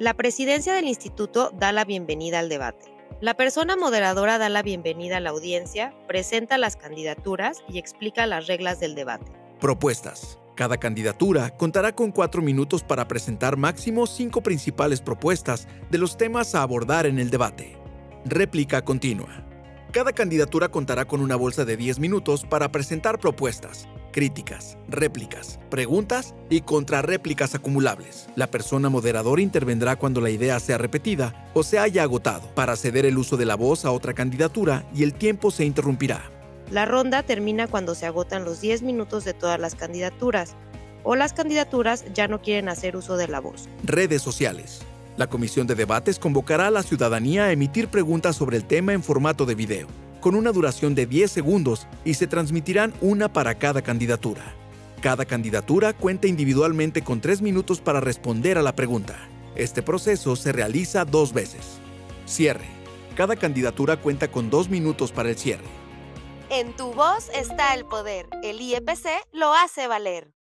La presidencia del instituto da la bienvenida al debate. La persona moderadora da la bienvenida a la audiencia, presenta las candidaturas y explica las reglas del debate. Propuestas. Cada candidatura contará con 4 minutos para presentar máximo 5 principales propuestas de los temas a abordar en el debate. Réplica continua. Cada candidatura contará con una bolsa de 10 minutos para presentar propuestas, críticas, réplicas, preguntas y contrarréplicas acumulables. La persona moderadora intervendrá cuando la idea sea repetida o se haya agotado, para ceder el uso de la voz a otra candidatura y el tiempo se interrumpirá. La ronda termina cuando se agotan los 10 minutos de todas las candidaturas o las candidaturas ya no quieren hacer uso de la voz. Redes sociales. La Comisión de Debates convocará a la ciudadanía a emitir preguntas sobre el tema en formato de video, con una duración de 10 segundos y se transmitirán una para cada candidatura. Cada candidatura cuenta individualmente con 3 minutos para responder a la pregunta. Este proceso se realiza 2 veces. Cierre. Cada candidatura cuenta con 2 minutos para el cierre. En tu voz está el poder. El IEPC lo hace valer.